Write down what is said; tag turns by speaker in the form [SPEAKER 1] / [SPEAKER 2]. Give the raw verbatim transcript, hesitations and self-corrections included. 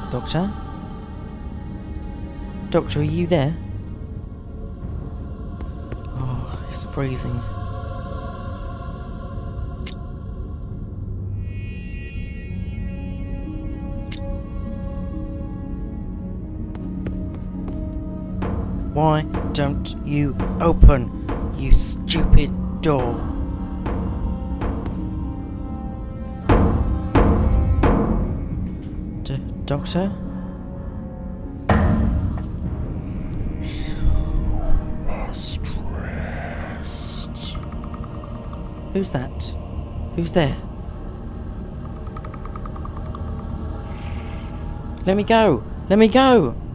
[SPEAKER 1] Doctor? Doctor, are you there? Oh, it's freezing. Why don't you open, you stupid door? D- Doctor? Who's that? Who's there? Let me go! Let me go!